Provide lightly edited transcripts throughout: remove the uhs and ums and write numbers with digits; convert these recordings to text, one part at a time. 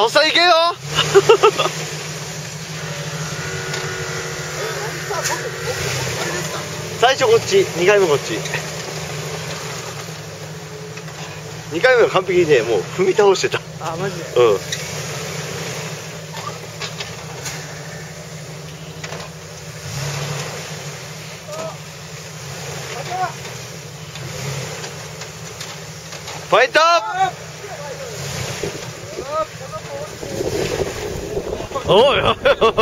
おっさん行けよ最初こっち、2回目こっち。2回目は完璧にね、もう踏み倒してた。 あ、マジで。 うん。ファイトおいおい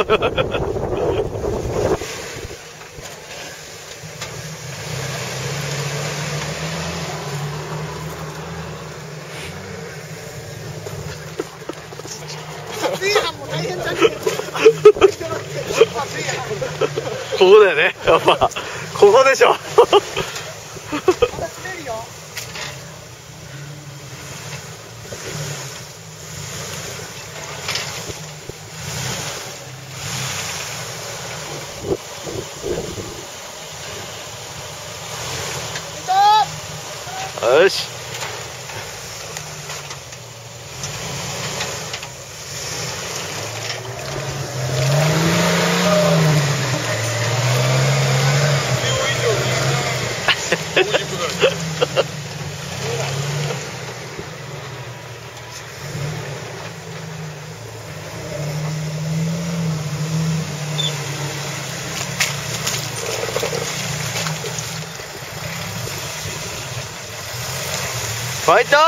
ここだよね、やっぱここでしょよしファイト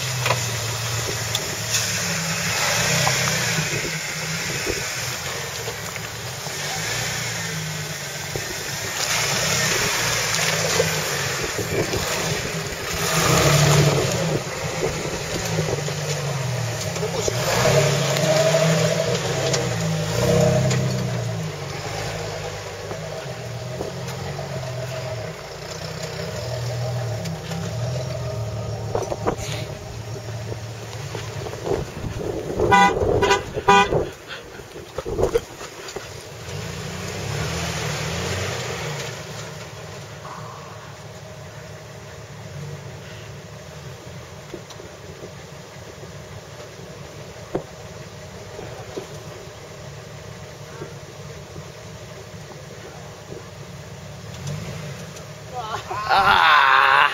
あ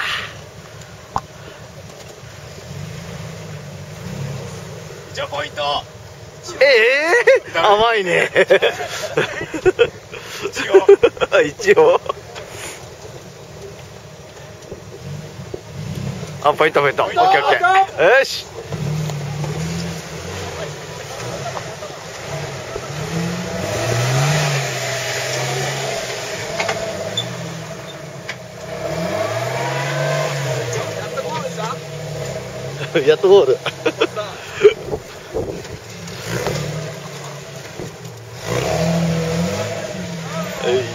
ー10ポイント。 甘いね一応あ、ポイントポイント、オッケーオッケー、よしやっとゴールはい